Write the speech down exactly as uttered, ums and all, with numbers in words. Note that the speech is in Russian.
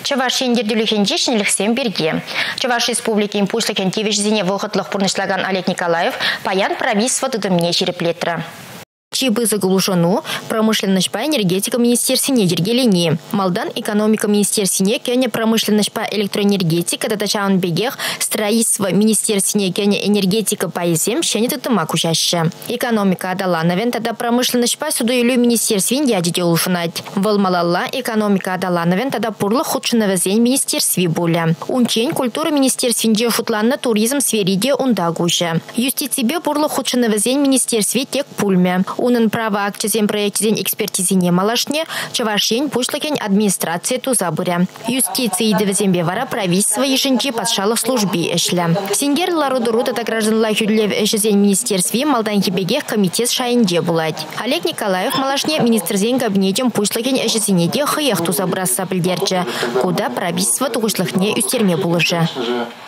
Чаваш ендердюлихенчи шинлихсем берге. Чаваш республики импульслыхен тевежзине выходлых пурнышлаган Олег Николаев паян правительство тудымне череплетра. Чибы заглушену, промышленность по энергетика министерстве Дергелени. Малдан экономика министерстве Кёня промышленность по электроэнергетика татачаун бегех строительство министерстве Кёня энергетика по изем щенит это макушаще. Экономика адалановен тогда промышленность по судуилю министерстве дяди улфнать. Волмалалла экономика адалановен тогда пурло худшего зень министерстве буля. Унчень культура министерстве шутланна туризм сфериде ундагуша. Юстицибе пурло худшего зень министерстве тек пульме. Унын право акчизен проектизен экспертизине малашне, чавашень пушлакен администрации тузабуря. Юстиции девизембе вара правительство еженчи подшало в службе эшля. Сингер ларудурут это гражданла хюдлев эшизен министерстве Малданхи бегех комитет шайнде булать. Олег Николаев малашне министрзен кабинетем пушлакен эшизенеде хыех тузабраса білдерче, куда правительство тугушлахне үстерме булыжы.